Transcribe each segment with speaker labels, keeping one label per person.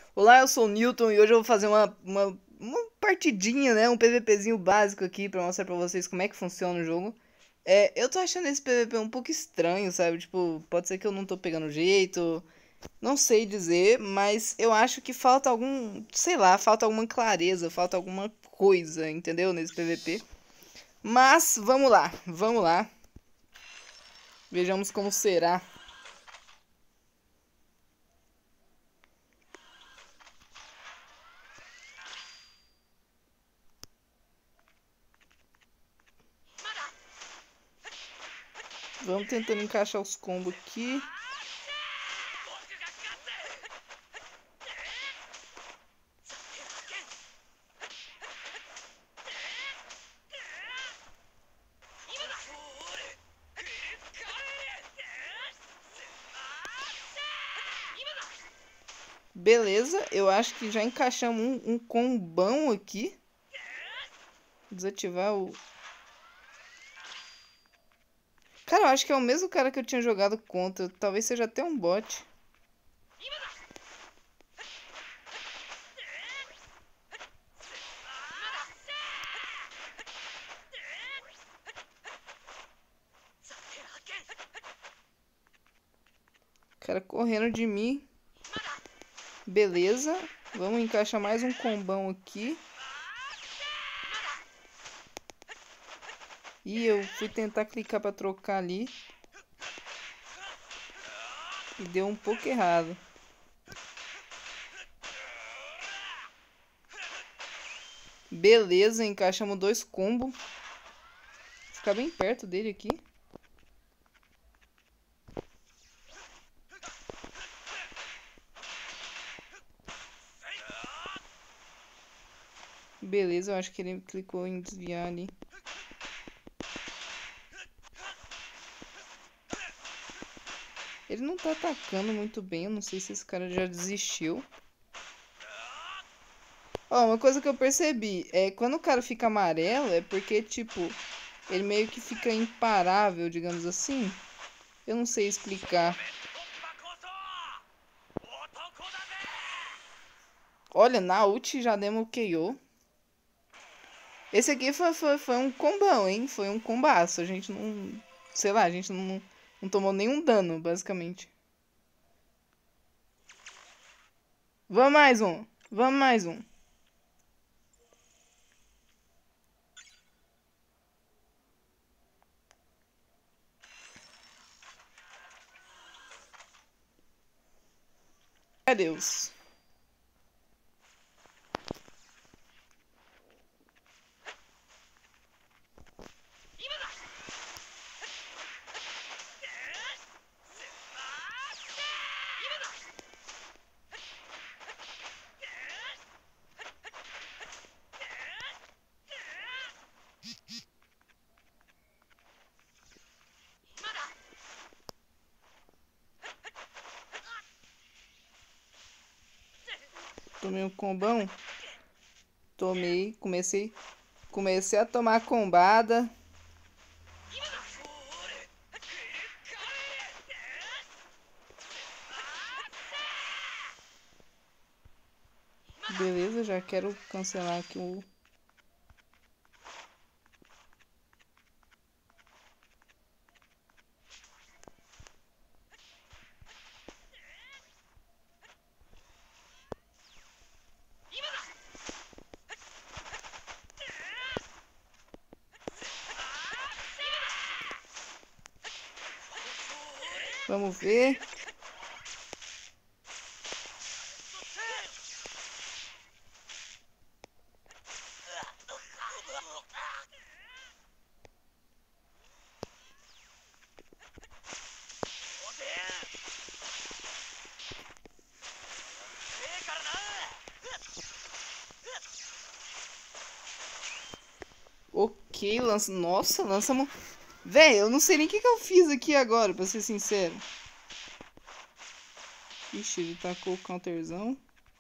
Speaker 1: Olá, eu sou o Newton e hoje eu vou fazer uma partidinha, né? Um PVPzinho básico aqui pra mostrar pra vocês como é que funciona o jogo. Eu tô achando esse PVP um pouco estranho, sabe? Tipo, pode ser que eu não tô pegando jeito, não sei dizer, mas eu acho que falta algum, sei lá, falta alguma clareza, falta alguma coisa, entendeu? Nesse PVP. Mas vamos lá. Vejamos como será. Vamos tentando encaixar os combos aqui. Beleza, eu acho que já encaixamos um combão aqui. Desativar o... Cara, eu acho que é o mesmo cara que eu tinha jogado contra. Talvez seja até um bot. O cara correndo de mim. Beleza. Vamos encaixar mais um combão aqui. E eu fui tentar clicar pra trocar ali. E deu um pouco errado. Beleza, encaixamos dois combos. Vou ficar bem perto dele aqui. Beleza, eu acho que ele clicou em desviar ali. Ele não tá atacando muito bem, eu não sei se esse cara já desistiu. Ó, uma coisa que eu percebi é quando o cara fica amarelo é porque, tipo, ele meio que fica imparável, digamos assim. Eu não sei explicar. Olha, na ult já demos KO. Esse aqui foi um combão, hein? Foi um combaço. A gente não... Sei lá, a gente não tomou nenhum dano, basicamente. Vamos mais um. Vamos mais um. Adeus. Tomei um combão. Tomei, comecei a tomar combada. Beleza, já quero cancelar aqui o... Vamos ver. Ok, lança... Nossa, lançamos... Véi, eu não sei nem o que eu fiz aqui agora, pra ser sincero. Ixi, ele tacou o counterzão.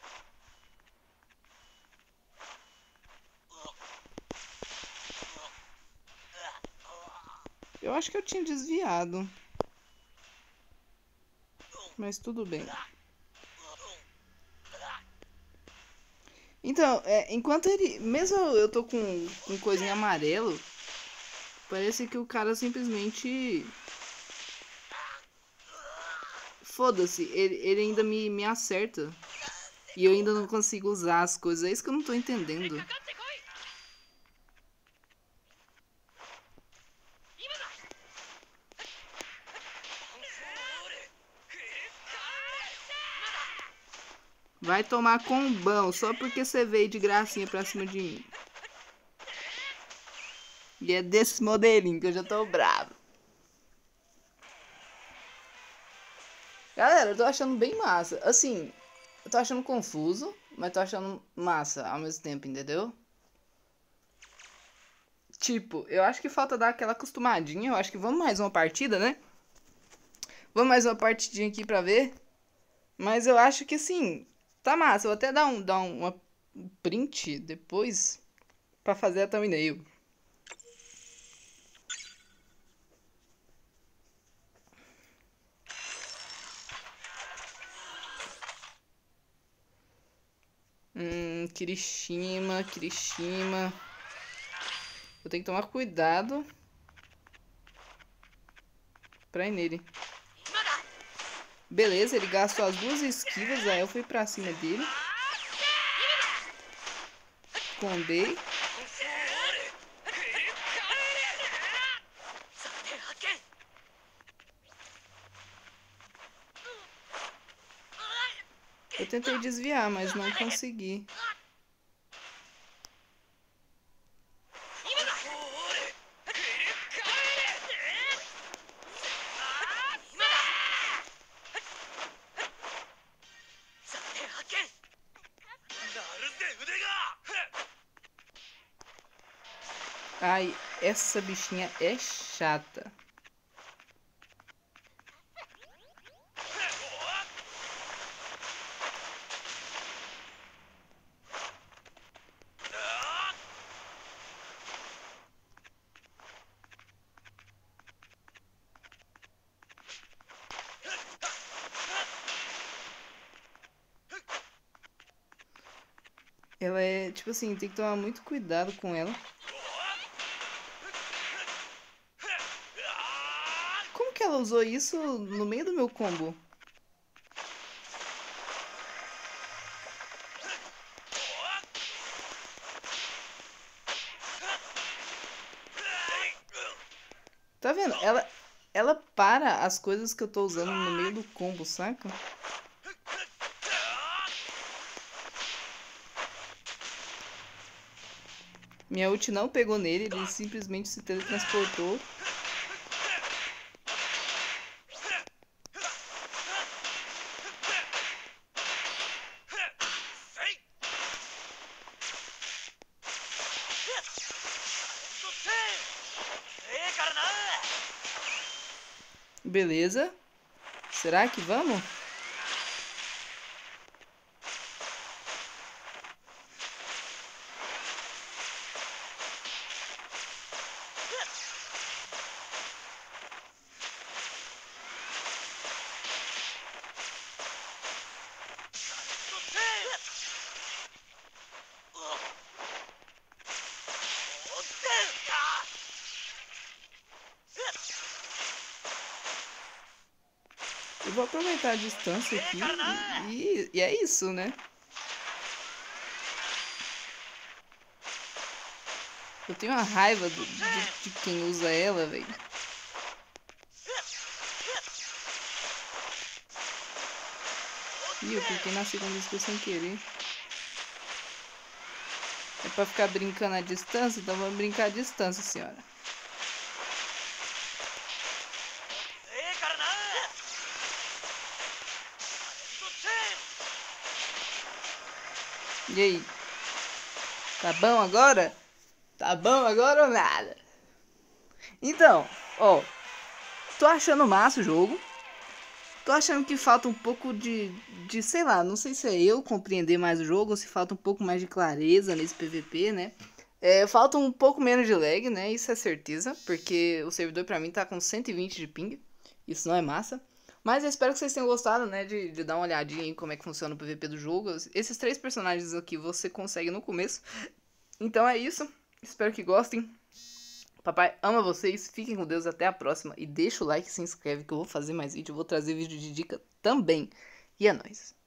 Speaker 1: Eu acho que eu tinha desviado. Mas tudo bem. Então, enquanto ele... Mesmo eu tô com coisinha amarelo, parece que o cara simplesmente... Foda-se, ele ainda me acerta. E eu ainda não consigo usar as coisas. É isso que eu não tô entendendo. Vai tomar combão, só porque você veio de gracinha pra cima de mim. E é desse modelinho que eu já tô bravo. Galera, eu tô achando bem massa. Assim, eu tô achando confuso, mas tô achando massa ao mesmo tempo, entendeu? Tipo, eu acho que falta dar aquela acostumadinha. Eu acho que vamos mais uma partida, né? Vamos mais uma partidinha aqui pra ver. Mas eu acho que assim, tá massa. Eu vou até dar uma print depois pra fazer a thumbnail. Kirishima. Eu tenho que tomar cuidado pra ir nele. Beleza, ele gastou as duas esquivas, aí eu fui pra cima dele. Combei. Eu tentei desviar, mas não consegui. Ai, essa bichinha é chata. Ela é, tipo assim, tem que tomar muito cuidado com ela. Como que ela usou isso no meio do meu combo? Tá vendo? Ela para as coisas que eu tô usando no meio do combo, saca? Minha ult não pegou nele, ele simplesmente se teletransportou. Beleza. Será que vamos? Eu vou aproveitar a distância aqui e é isso, né? Eu tenho uma raiva de quem usa ela, velho. Ih, eu cliquei na segunda skill sem querer. É pra ficar brincando à distância? Então vamos brincar à distância, senhora. E aí? Tá bom agora? Tá bom agora ou nada? Então, ó. Tô achando massa o jogo. Tô achando que falta um pouco sei lá, não sei se é eu compreender mais o jogo ou se falta um pouco mais de clareza nesse PVP, né? Falta um pouco menos de lag, né? Isso é certeza, porque o servidor pra mim tá com 120 de ping. Isso não é massa. Mas eu espero que vocês tenham gostado, né, de dar uma olhadinha em como é que funciona o PVP do jogo. Esses 3 personagens aqui você consegue no começo. Então é isso. Espero que gostem. Papai ama vocês. Fiquem com Deus. Até a próxima. E deixa o like e se inscreve que eu vou fazer mais vídeo. Eu vou trazer vídeo de dica também. E é nóis.